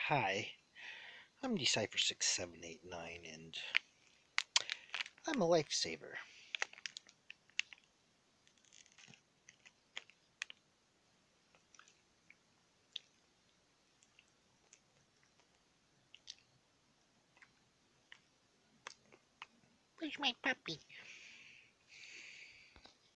Hi, I'm Decipher 6789 and I'm a lifesaver. Where's my puppy?